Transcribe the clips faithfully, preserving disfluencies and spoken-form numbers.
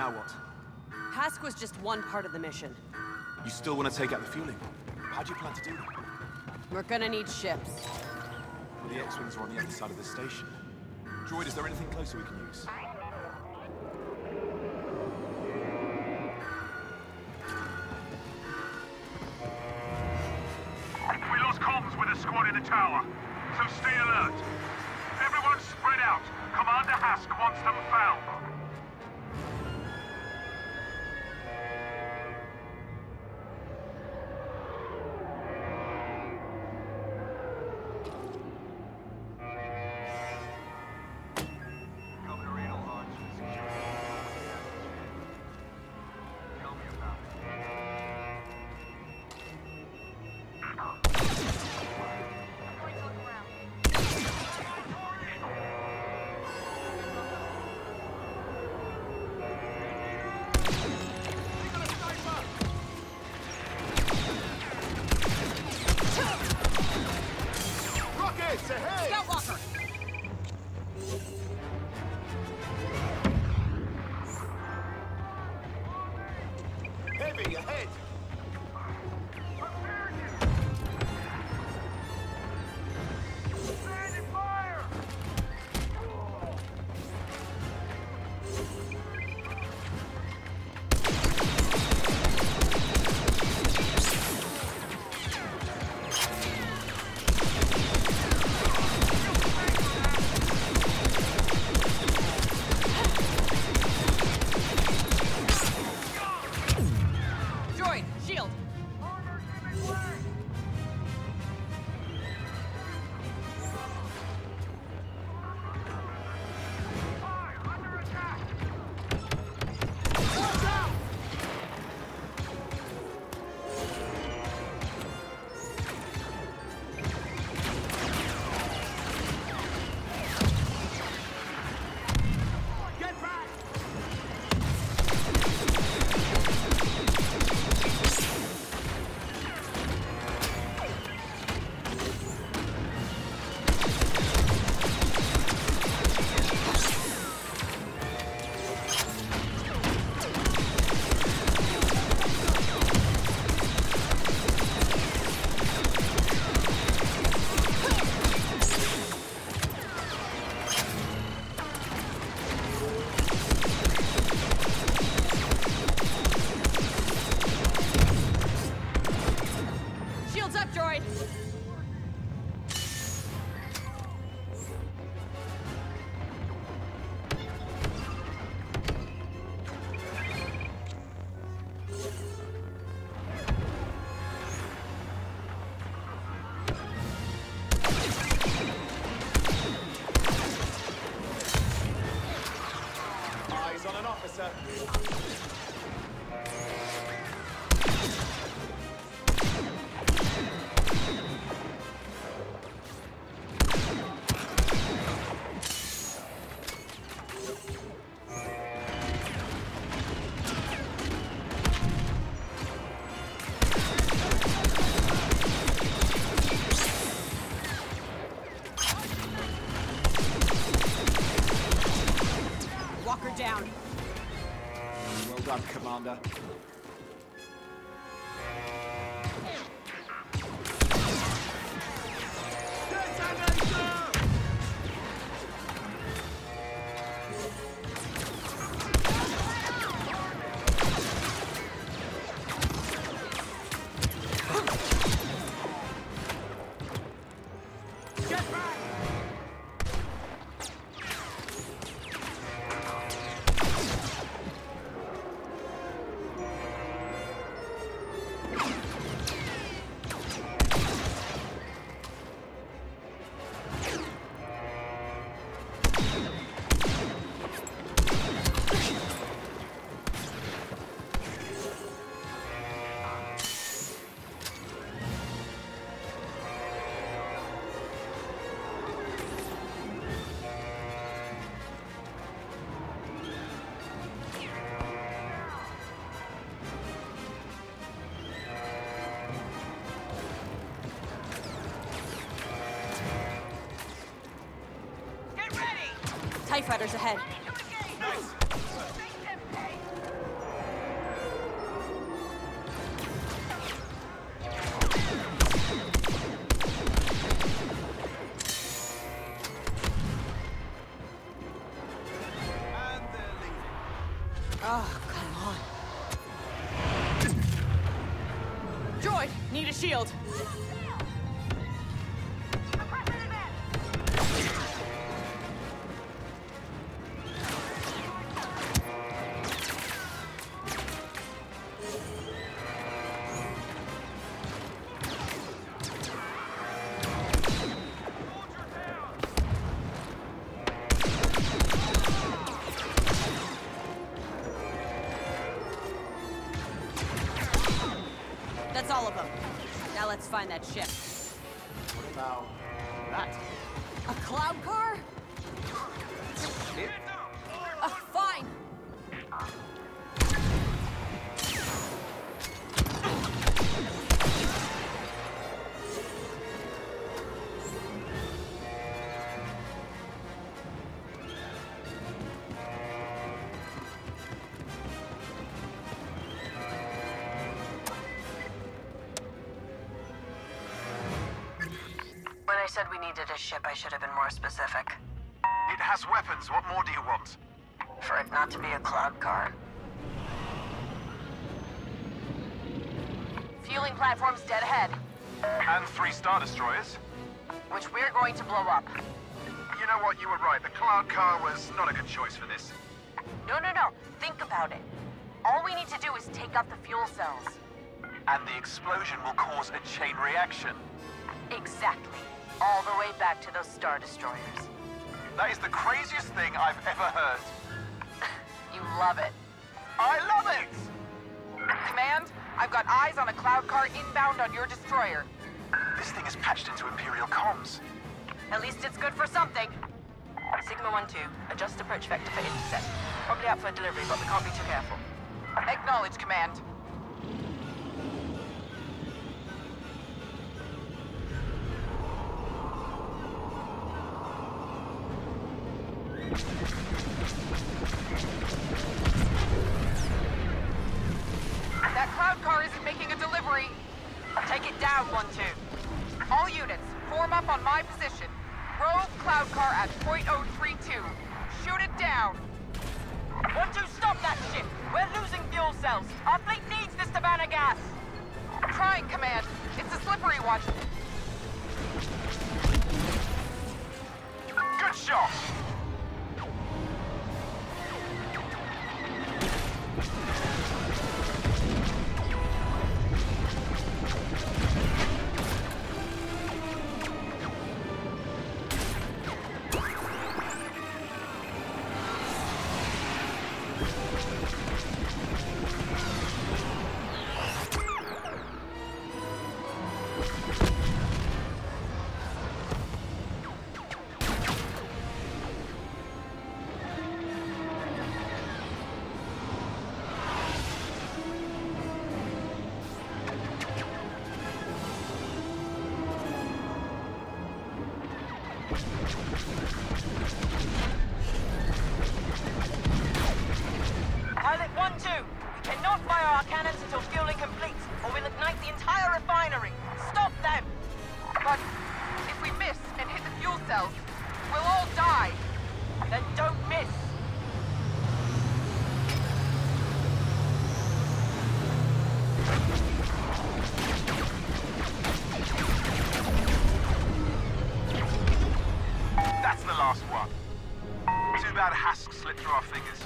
Now what? Hask was just one part of the mission. You still want to take out the fueling? How do you plan to do that? We're gonna need ships. Well, the X-Wings are on the other side of the station. Droid, is there anything closer we can use? We lost comms with a squad in the tower, so stay alert. Everyone spread out. Commander Hask wants them found. Heavy ahead! officer. Walker down. Well done, Commander. TIE fighters ahead. Nice. Oh, come on. Droid, need a shield. That's all of them. Now let's find that ship. What about that? A cloud car? It? Uh, fine. When I said we needed a ship, I should have been more specific. It has weapons. What more do you want? For it not to be a cloud car. Fueling platform's dead ahead, And three Star Destroyers. which we're going to blow up. You know what? You were right. The Cloud Car was not a good choice for this. No, no, no. Think about it. All we need to do is take out the fuel cells. And the explosion will cause a chain reaction. Exactly. All the way back to those Star Destroyers. That is the craziest thing I've ever heard. You love it. I love it! Command, I've got eyes on a cloud car inbound on your destroyer. This thing is patched into Imperial comms. At least it's good for something. Sigma one two, adjust approach vector for intercept. Probably out for delivery, but we can't be too careful. Acknowledge, Command. That cloud car isn't making a delivery. Take it down, one two. All units, form up on my position. Rogue cloud car at point oh three two. Shoot it down. One, two, stop that ship! We're losing fuel cells! Our fleet needs this Savannah gas! Trying, Command. It's a slippery one. Good shot! Pilot one two, we cannot fire our cannons until fueling completes, or we'll ignite the entire refinery. Stop them! But if we miss and hit the fuel cells, we'll all die. Then don't miss! That's the last one. Too bad Hask slipped through our fingers.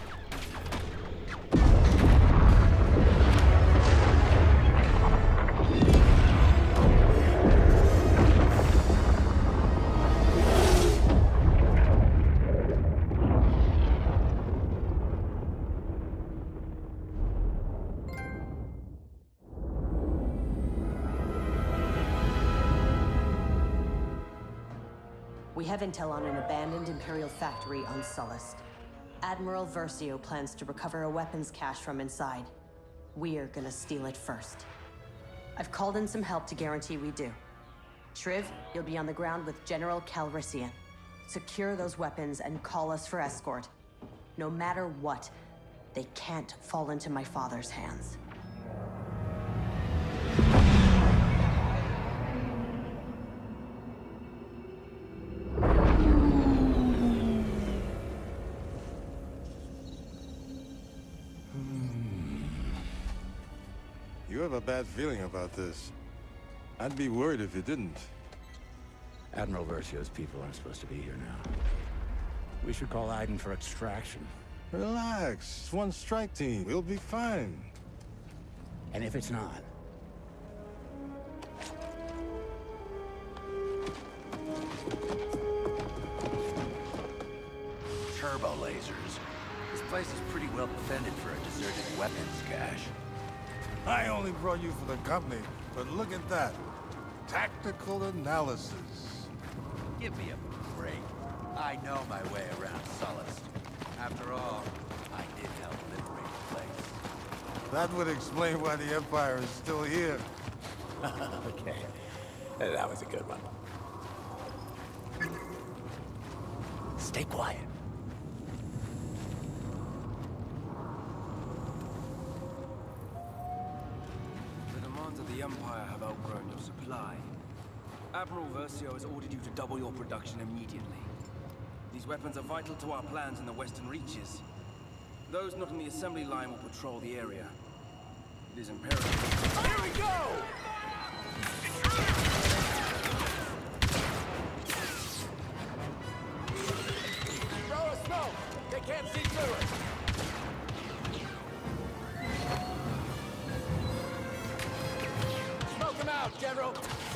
We have intel on an abandoned Imperial factory on Sullust. Admiral Versio plans to recover a weapons cache from inside. We're gonna steal it first. I've called in some help to guarantee we do. Shriv, you'll be on the ground with General Calrissian. Secure those weapons and call us for escort. No matter what, they can't fall into my father's hands. You have a bad feeling about this. I'd be worried if you didn't. Admiral Versio's people aren't supposed to be here now. We should call Aiden for extraction. Relax. It's one strike team. We'll be fine. And if it's not? Turbo lasers. This place is pretty well defended for a deserted weapons cache. I only brought you for the company, but look at that. Tactical analysis. Give me a break. I know my way around Sullust. After all, I did help liberate the place. That would explain why the Empire is still here. Okay. That was a good one. Stay quiet. The demands of the Empire have outgrown your supply. Admiral Versio has ordered you to double your production immediately. These weapons are vital to our plans in the Western Reaches. Those not on the assembly line will patrol the area. It is imperative. Here we go! Throw a smoke! They can't see through it! Smoke them out, General!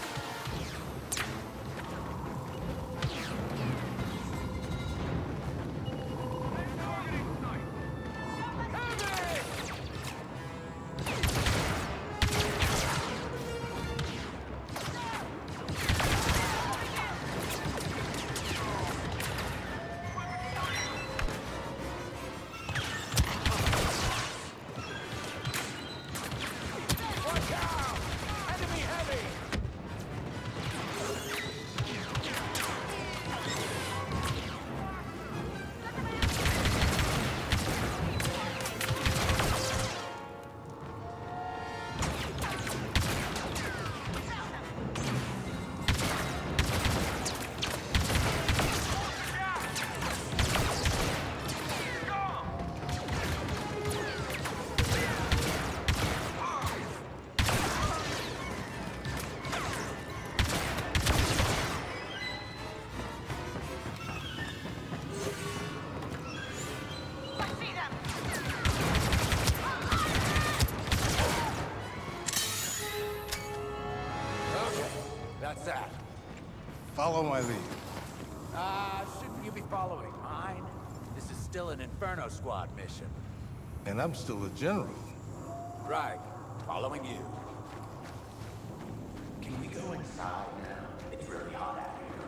That. Follow my lead. Ah, uh, shouldn't you be following mine? This is still an Inferno Squad mission. And I'm still a general. Right. Following you. Can we go inside now? It's really hot out here.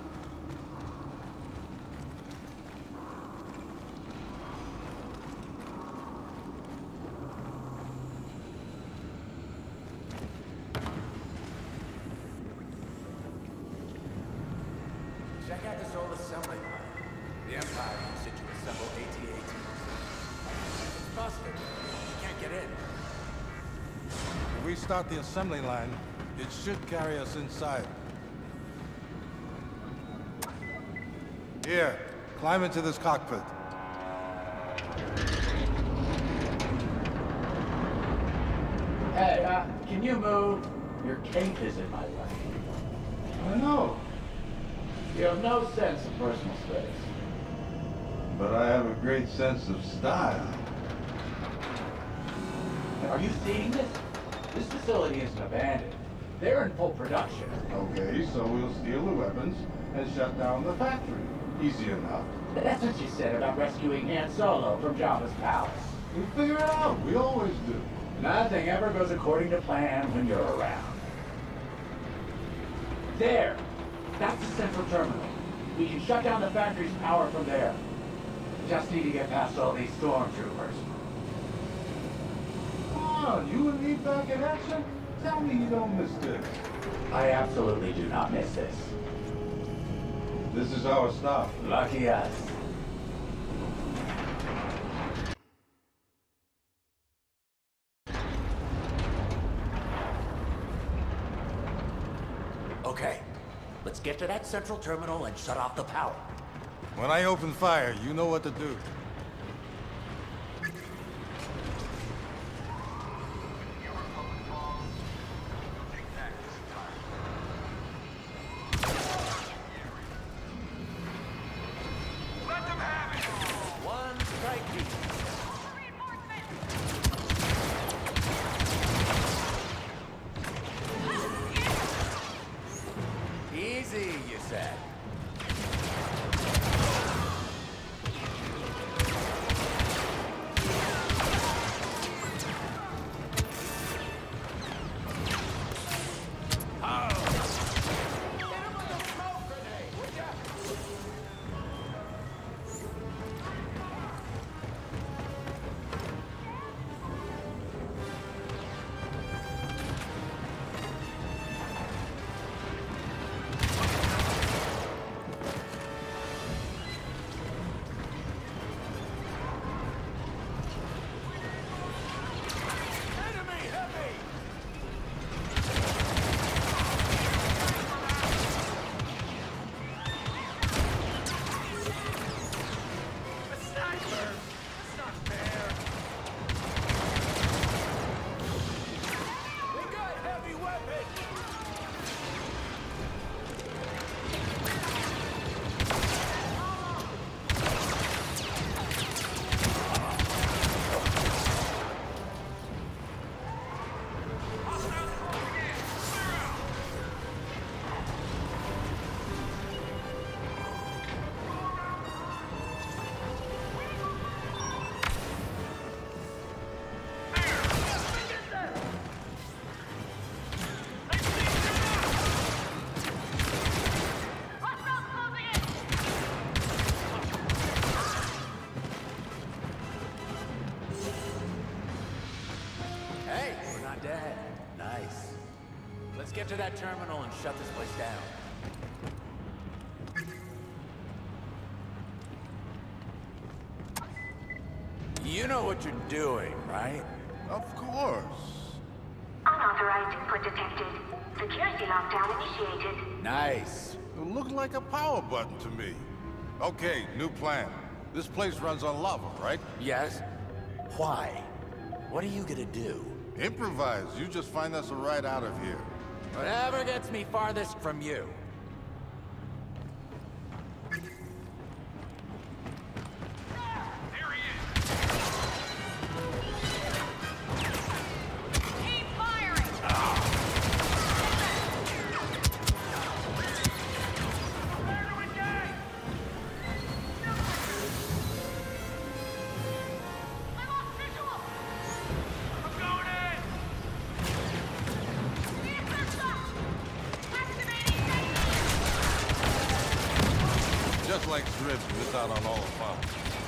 Check out this old assembly line. The Empire used it to assemble A T A Ts. It's busted. You can't get in. If we start the assembly line, it should carry us inside. Here, climb into this cockpit. Hey, uh, can you move? Your cape is in my way. I know. You have no sense of personal space. But I have a great sense of style. Are you seeing this? This facility isn't abandoned. They're in full production. Okay, so we'll steal the weapons and shut down the factory. Easy enough. That's what you said about rescuing Han Solo from Jabba's palace. We'll figure it out. We always do. Nothing ever goes according to plan when you're around. There! That's the central terminal. We can shut down the factory's power from there. Just need to get past all these stormtroopers. Come on, you and me back in action? Tell me you don't miss this. I absolutely do not miss this. This is our stop. Lucky us. Okay, let's get to that central terminal and shut off the power. When I open fire, you know what to do. not dead. Nice. Let's get to that terminal and shut this place down. You know what you're doing, right? Of course. Unauthorized input detected. Security lockdown initiated. Nice. It looked like a power button to me. Okay, new plan. This place runs on lava, right? Yes? Why? What are you gonna do? Improvise. You just find us a ride out of here. Whatever gets me farthest from you. Just like Drift, miss out on all the fun.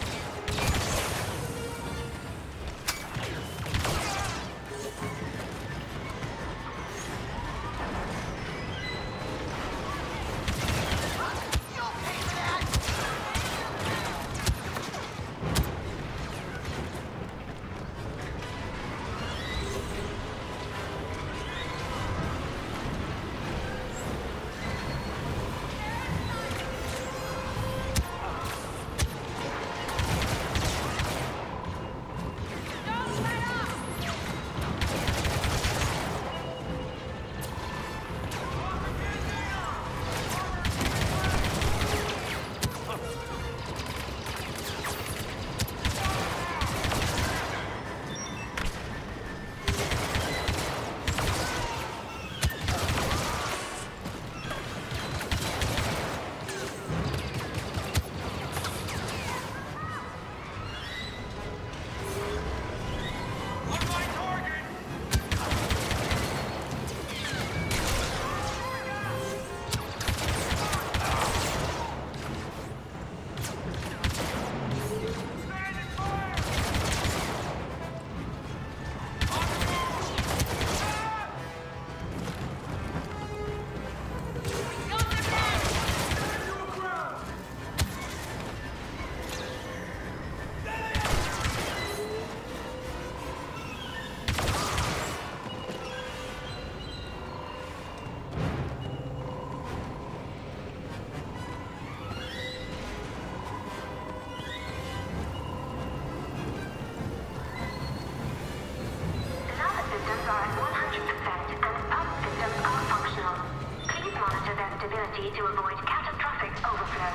To avoid catastrophic overflow.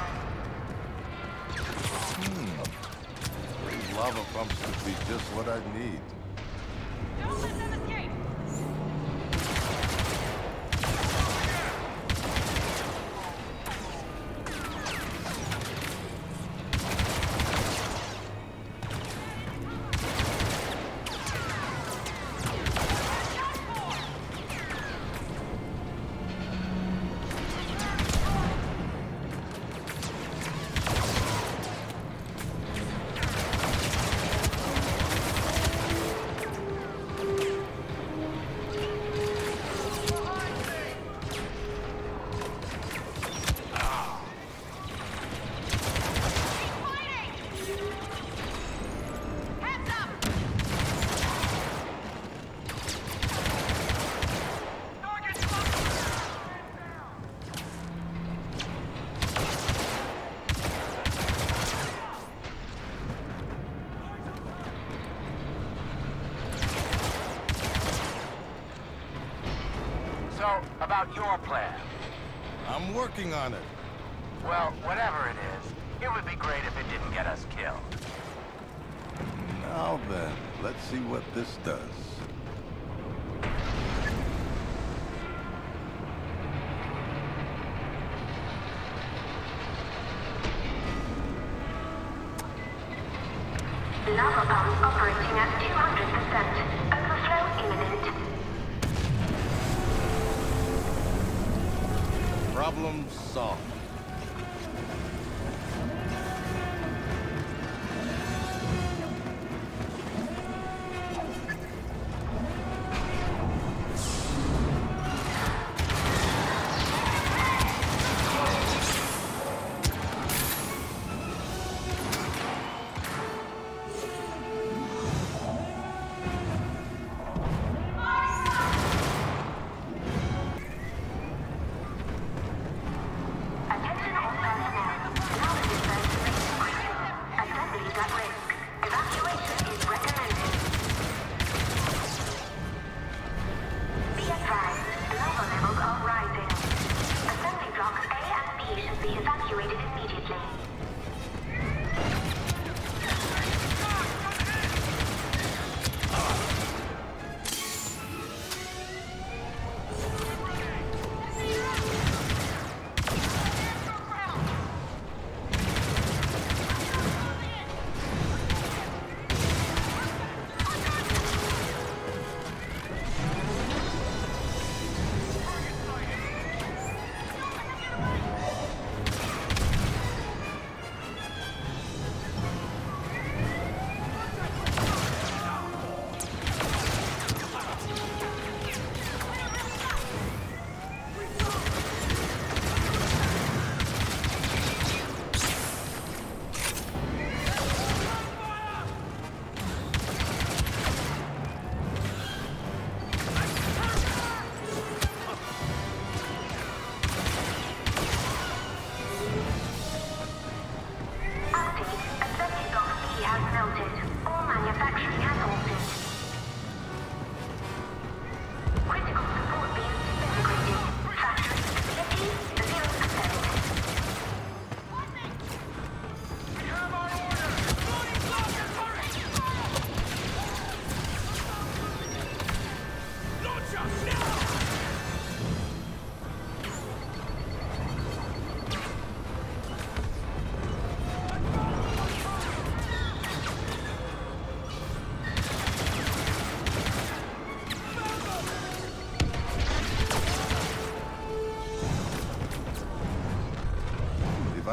Hmm. These lava pumps could be just what I need. Don't let them escape! So, about your plan. I'm working on it. Well, whatever it is, it would be great if it didn't get us killed. Now then, let's see what this does. Lava pump operating at two hundred percent. Overflow imminent. Problem solved.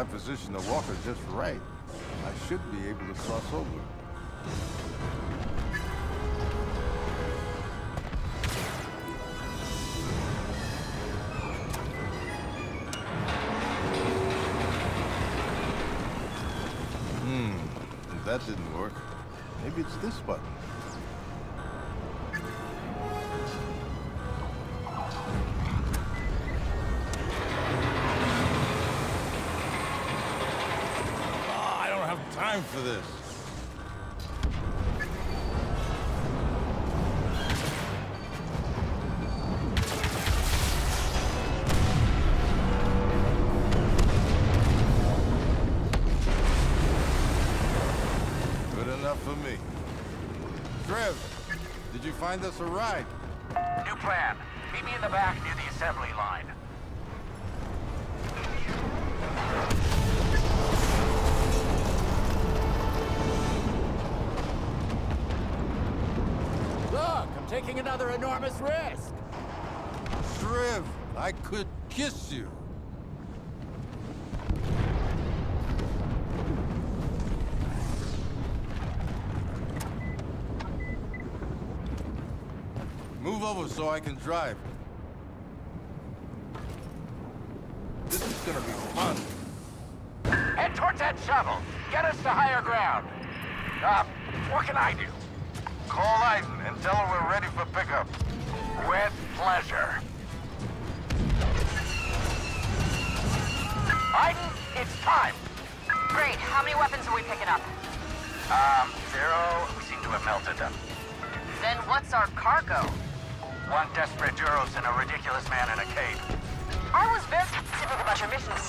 I positioned the walker just right, I should be able to cross over. Hmm, that didn't work. Maybe it's this button. Time for this. Good enough for me. Trev, did you find us a ride? New plan. Meet me in the back near the assembly line. Taking another enormous risk. Shriv, I could kiss you. Move over so I can drive. This is gonna be fun. Head towards that shovel. Get us to higher ground. Uh, what can I do? Call Aiden and tell her we're ready for pickup. With pleasure. Aiden, it's time. Great. How many weapons are we picking up? Um, zero. We seem to have melted them. Then what's our cargo? One desperate Duros and a ridiculous man in a cape. I was very specific about your missions.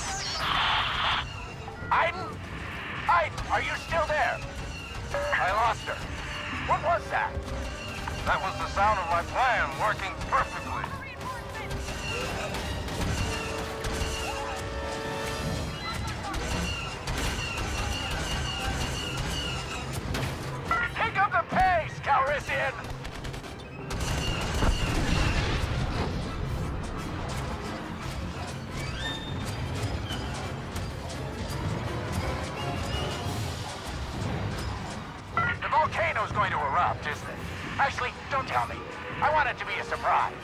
Aiden? Aiden, are you still there? I lost her. What was that? That was the sound of my plan working perfectly. Pick up the pace, Calrissian! The volcano's going to erupt, isn't it? Actually, don't tell me. I want it to be a surprise.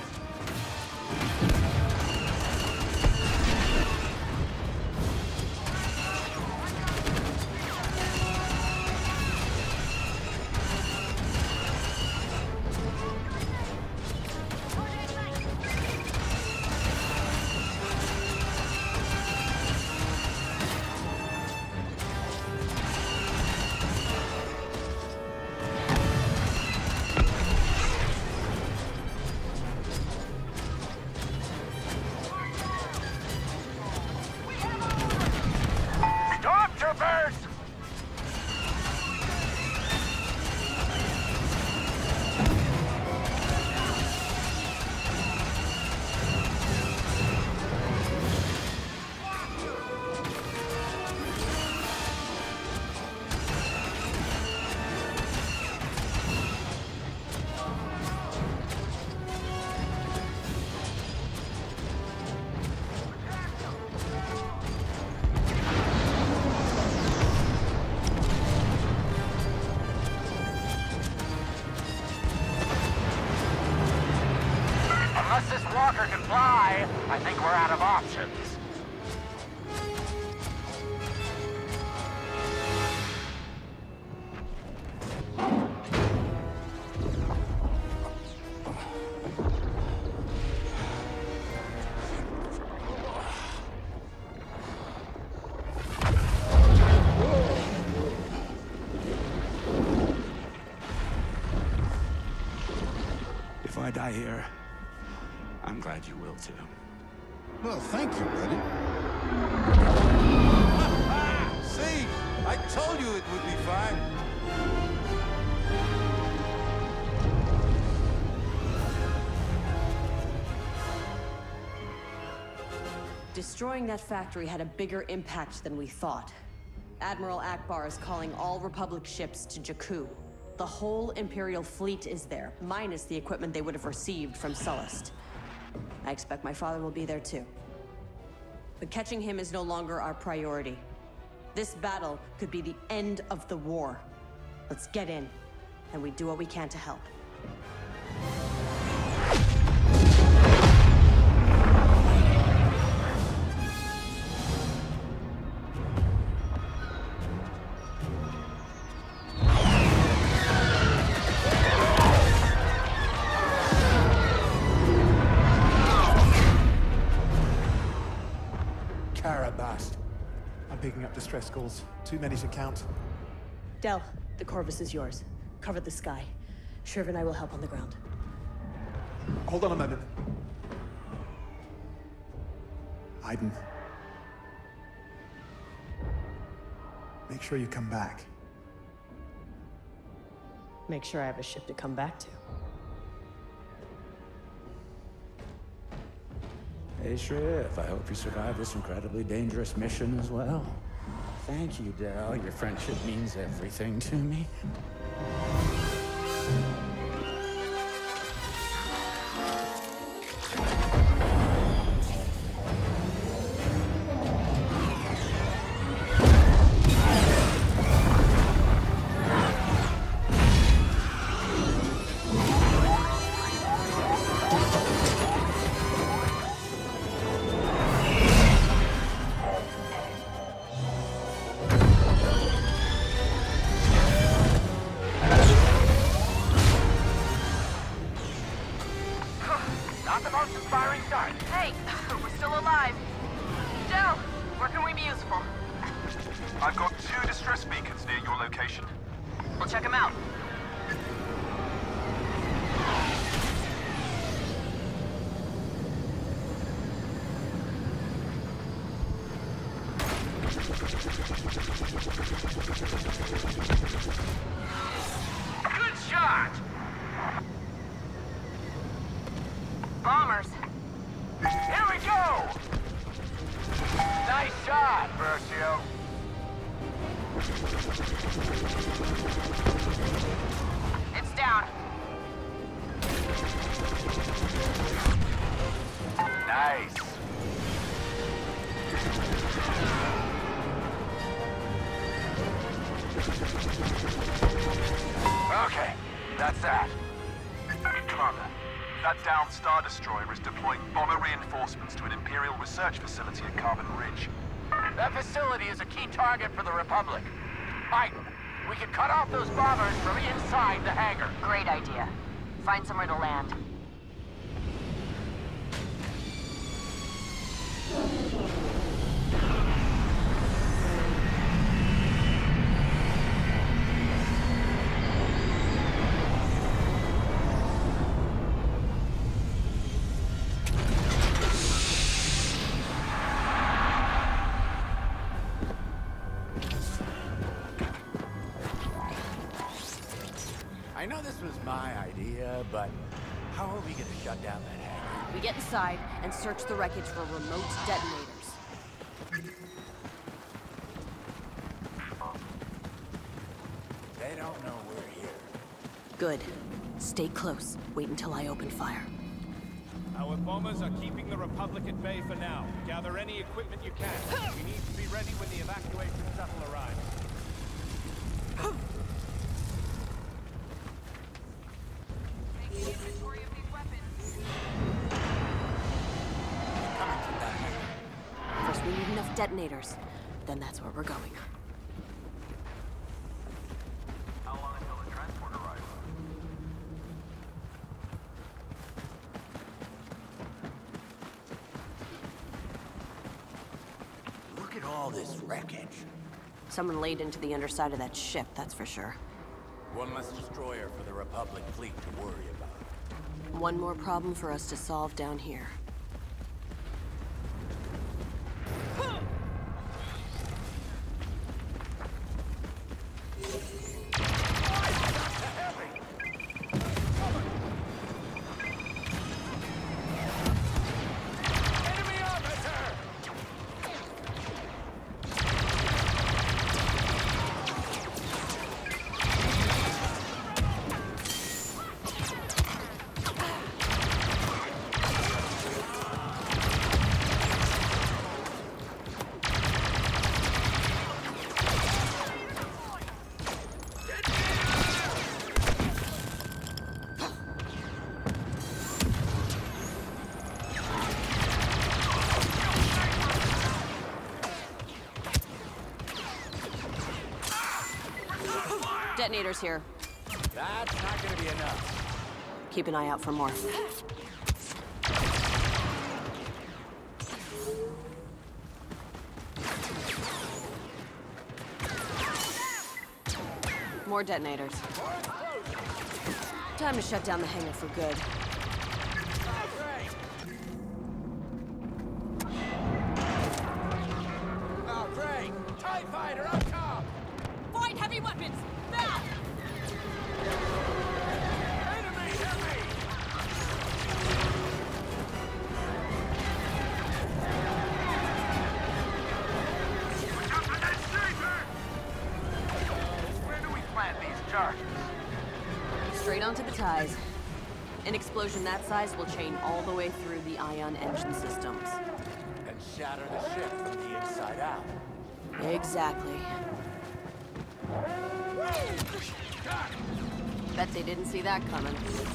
Unless this walker can fly, I think we're out of options. If I die here, I'm glad you will too. Well, thank you, buddy. See? I told you it would be fine. Destroying that factory had a bigger impact than we thought. Admiral Akbar is calling all Republic ships to Jakku. The whole Imperial fleet is there, minus the equipment they would have received from Sullust. I expect my father will be there too. But catching him is no longer our priority. This battle could be the end of the war. Let's get in, and we do what we can to help. I'm picking up distress calls. Too many to count. Del, the Corvus is yours. Cover the sky. Sherv and I will help on the ground. Hold on a moment. Aiden. Make sure you come back. Make sure I have a ship to come back to. Hey, Shriv, I hope you survive this incredibly dangerous mission as well. Thank you, Del. Your friendship means everything to me. I've got two distress beacons near your location. We'll check them out. Good shot! Bombers. Here we go! Nice shot, Versio. It's down. Nice. Okay, that's that. Commander, that downed Star Destroyer is deploying bomber reinforcements to an Imperial research facility at Carbon Ridge. That facility is a key target for the Republic. Aiden, we can cut off those bombers from inside the hangar. Great idea. Find somewhere to land. I know this was my idea, but how are we gonna shut down that hangar? We get inside and search the wreckage for remote detonators. They don't know we're here. Good. Stay close. Wait until I open fire. Our bombers are keeping the Republic at bay for now. Gather any equipment you can. We need to be ready when the evacuation shuttle arrives. First, we need enough detonators. Then that's where we're going. How long until the transport arrives? Look at all this wreckage. Someone laid into the underside of that ship, that's for sure. One less destroyer for the Republic fleet to worry about. One more problem for us to solve down here. Detonators here. That's not gonna be enough. Keep an eye out for more. More detonators. Time to shut down the hangar for good. Oh, great! TIE fighter up top! Find heavy weapons! Now! Enemy, enemy! Where do we plant these charges? Straight onto the ties. An explosion that size will chain all the way through the ion engine systems. And shatter the ship from the inside out. Exactly. Bet they didn't see that coming.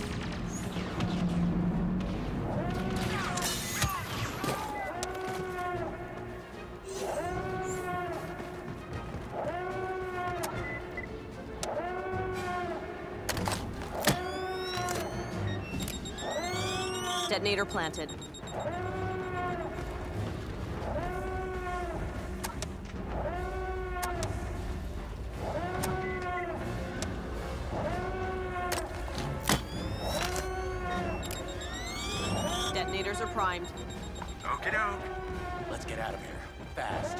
Detonator planted. Detonators are primed. Okie doke. Let's get out of here. Fast.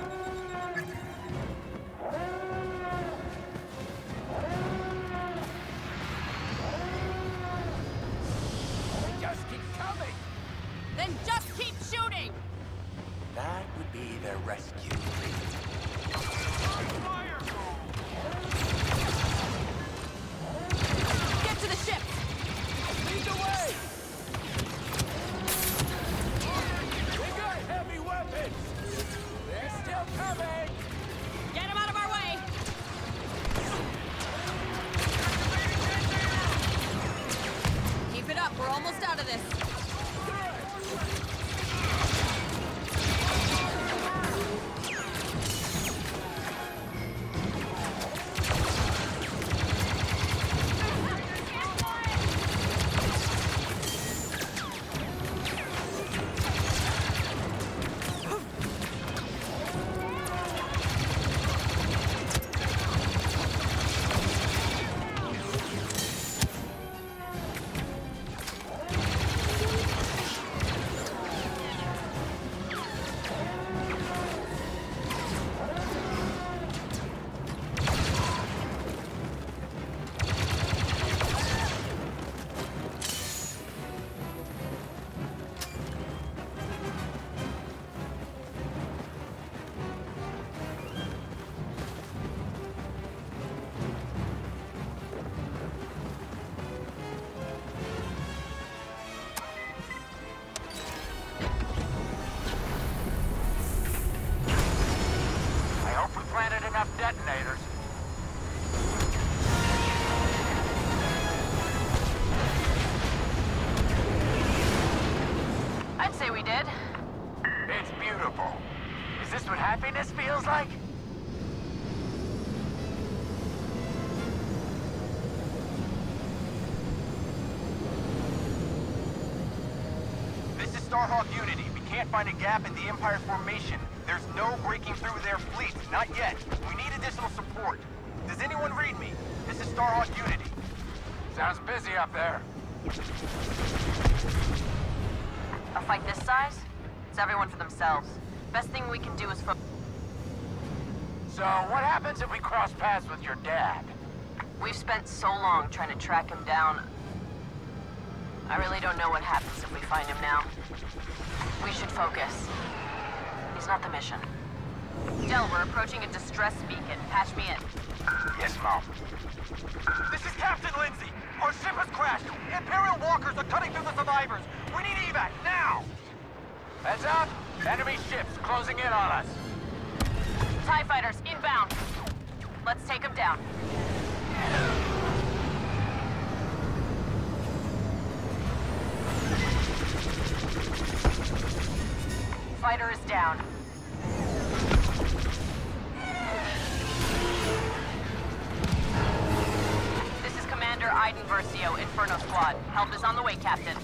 Just keep coming! Then just keep shooting! That would be their rescue. Get to the ship! Lead the way! We got heavy weapons! They're still coming! Get him out of our way! Keep it up, we're almost out of this. Planted enough detonators. I'd say we did. It's beautiful. Is this what happiness feels like? This is Starhawk Unity. We can't find a gap in the Empire formation. There's no breaking through their fleet. Not yet. We need additional support. Does anyone read me? This is Starhawk Unity. Sounds busy up there. A fight this size? It's everyone for themselves. Best thing we can do is focus. So, what happens if we cross paths with your dad? We've spent so long trying to track him down. I really don't know what happens if we find him now. We should focus. He's not the mission. Del, we're approaching a distress beacon. Patch me in. Yes, Mom. This is Captain Lindsay. Our ship has crashed. Imperial walkers are cutting through the survivors. We need evac, now! Heads up. Enemy ships closing in on us. TIE fighters, inbound. Let's take them down. Fighter is down. Poseidon Versio, Inferno Squad. Help is on the way, Captain.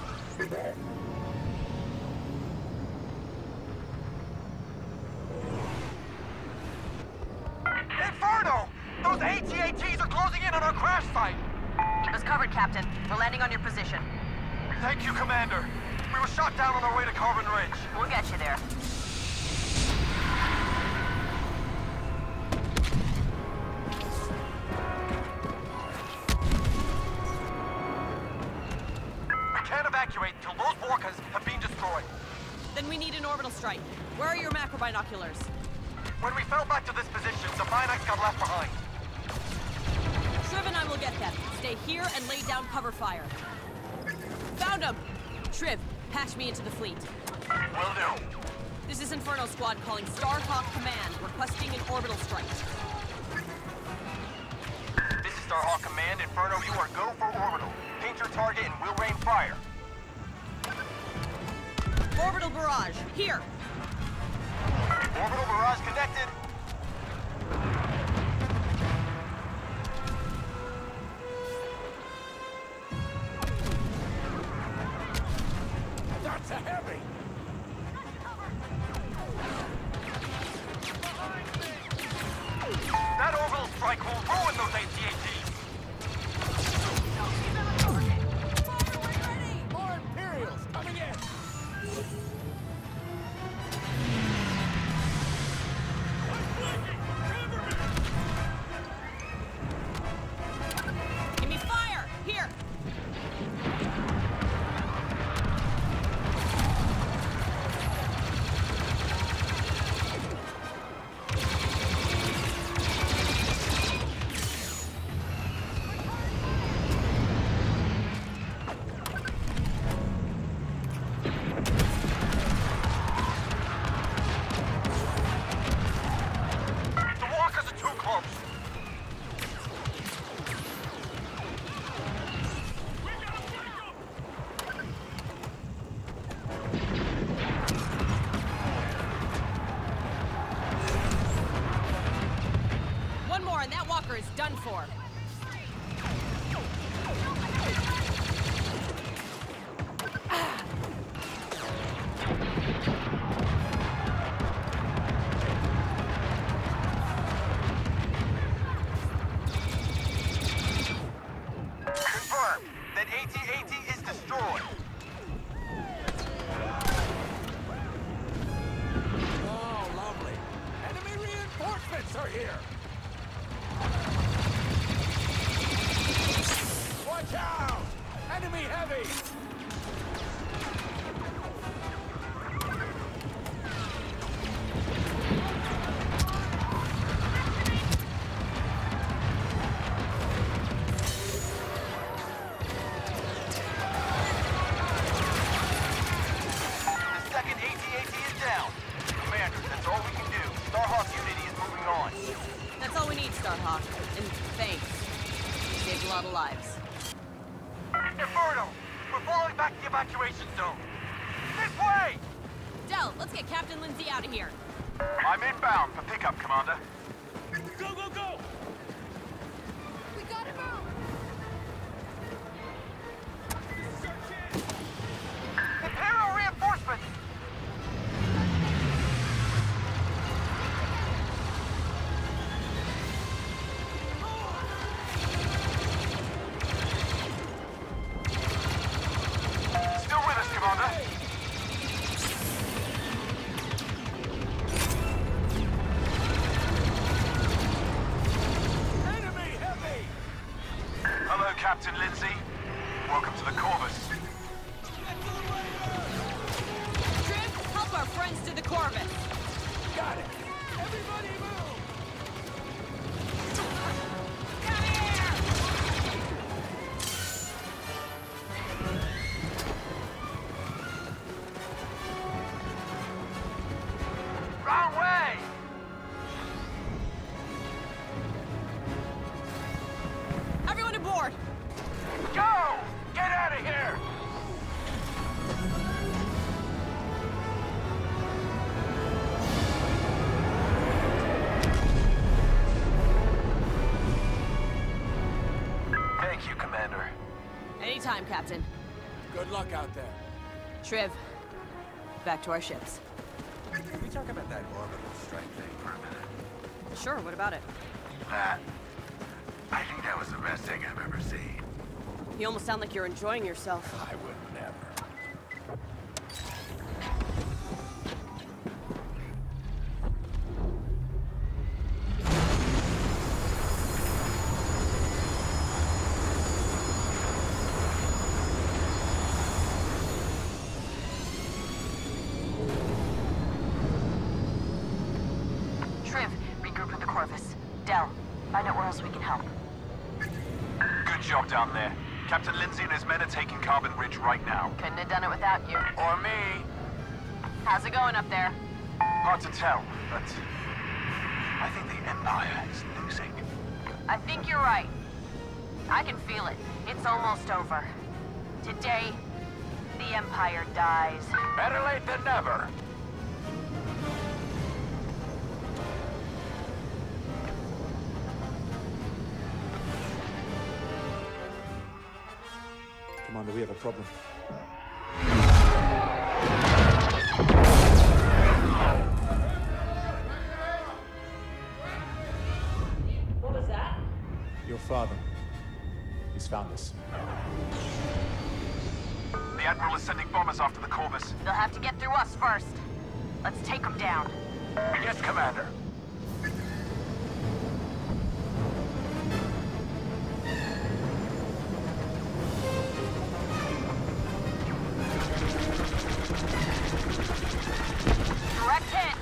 Inferno! Those A T A Ts are closing in on our crash site! Keep us covered, Captain. We're landing on your position. Thank you, Commander. We were shot down on our way to Carbon Ridge. We'll get you there. We can't evacuate until those Borkas have been destroyed. Then we need an orbital strike. Where are your macro binoculars? When we fell back to this position, the Binacs got left behind. Triv and I will get them. Stay here and lay down cover fire. Found them! Triv, patch me into the fleet. Will do. This is Inferno Squad calling Starhawk Command, requesting an orbital strike. This is Starhawk Command. Inferno, you are go for orbital. Paint your target and we'll rain fire. Orbital barrage, here! Orbital barrage connected. That's a heavy! That orbital strike will ruin those A T A Ts. More Imperials coming in! Give me fire! Here! The walkers are too close. One more and that walker is done for. Confirmed that A T A T is destroyed. Oh, lovely. Enemy reinforcements are here! Watch out! Enemy heavy! The second A T A T is down. Commander, that's all we can do. Starhawk Unity is moving on. That's all we need, Starhawk. And thanks. You saved a lot of lives. Inferno! We're falling back to the evacuation zone. This way! Del, let's get Captain Lindsay out of here. I'm inbound for pickup, Commander. Go, go, go! We gotta move! Imperial reinforcements! Still with us, Commander. Enemy heavy! Hello, Captain Lindsay. Welcome to the Corvus. Triv, help our friends to the Corvus. Got it! Everybody move! Wrong way! Everyone aboard! Go! Get out of here! Commander. Anytime, Captain. Good luck out there. Triv, back to our ships. Can we talk about that orbital strike thing for a minute? Sure, what about it? That... I think that was the best thing I've ever seen. You almost sound like you're enjoying yourself. I would never. Triv, regroup with the Corvus. Del, find out where else we can help. Good job down there. Captain Lindsay and his men are taking Carbon Ridge right now. Couldn't have done it without you. Or me. How's it going up there? Hard to tell, but I think the Empire is losing. I think you're right. I can feel it. It's almost over. Today, the Empire dies. Better late than never. Commander, we have a problem. What was that? Your father. He's found us. The Admiral is sending bombers after the Corvus. They'll have to get through us first. Let's take them down. Yes, Commander. Direct hit!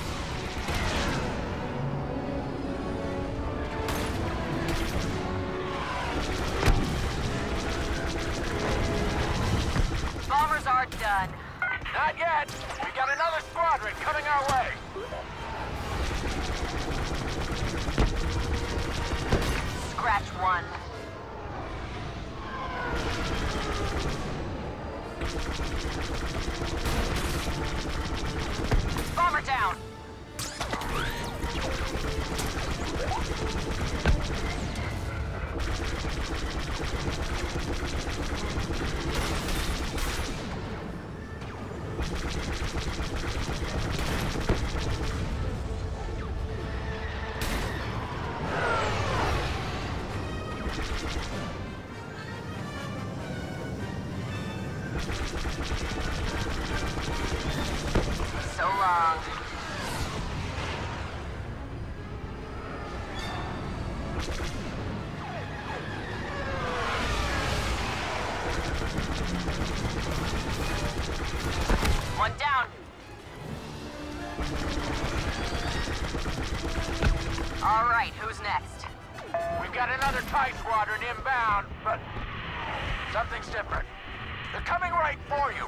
Bombers are done. Not yet. We got another squadron coming our way. Scratch one. Bomber down. So long. One down. All right, who's next? We've got another TIE squadron inbound, but something's different. They're coming right for you.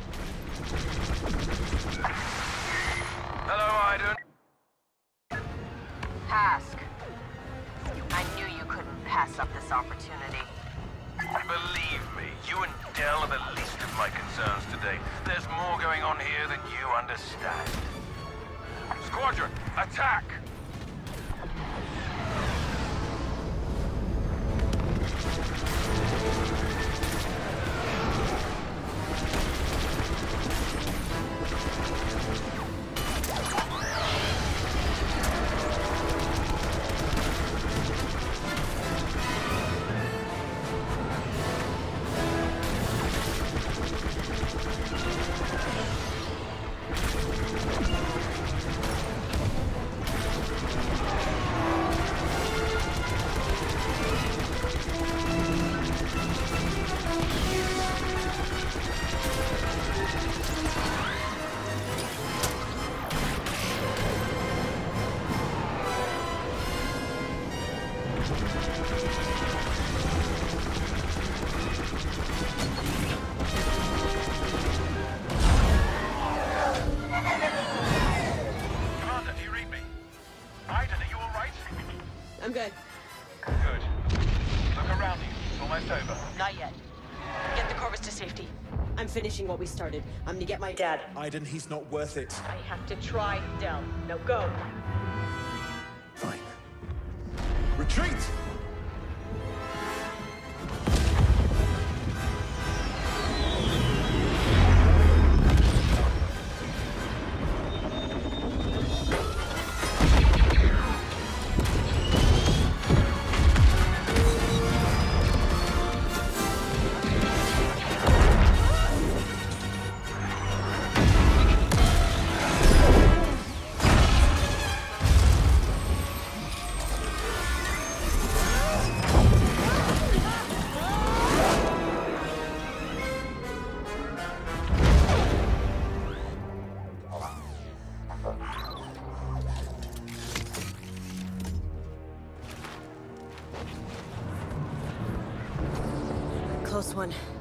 Hello, Iden. Hask. I knew you couldn't pass up this opportunity. Believe me, you and Del are the least of my concerns today. There's more going on here than you understand. Squadron, attack! I'm good. Good. Look around you. It's almost over. Not yet. Get the Corvus to safety. I'm finishing what we started. I'm gonna get my dad. Iden, he's not worth it. I have to try, Del. Now go. Fine. Retreat! close one.